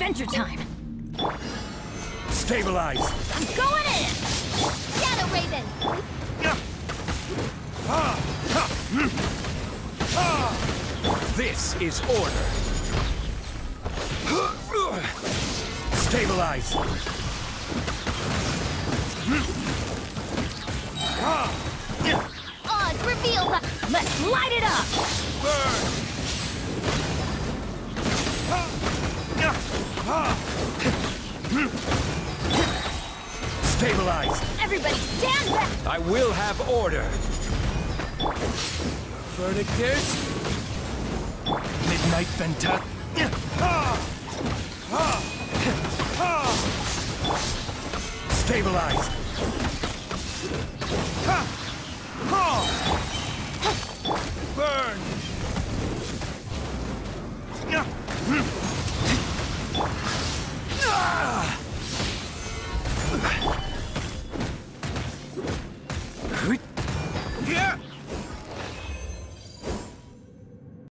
adventure time. Stabilize. I'm going in. Shadow Raven. This is order. Stabilize. Oz, reveal the... Let's light it up. Burn. Stabilize. Everybody stand back. I will have order. Verdictors. Midnight Venta. Stabilize.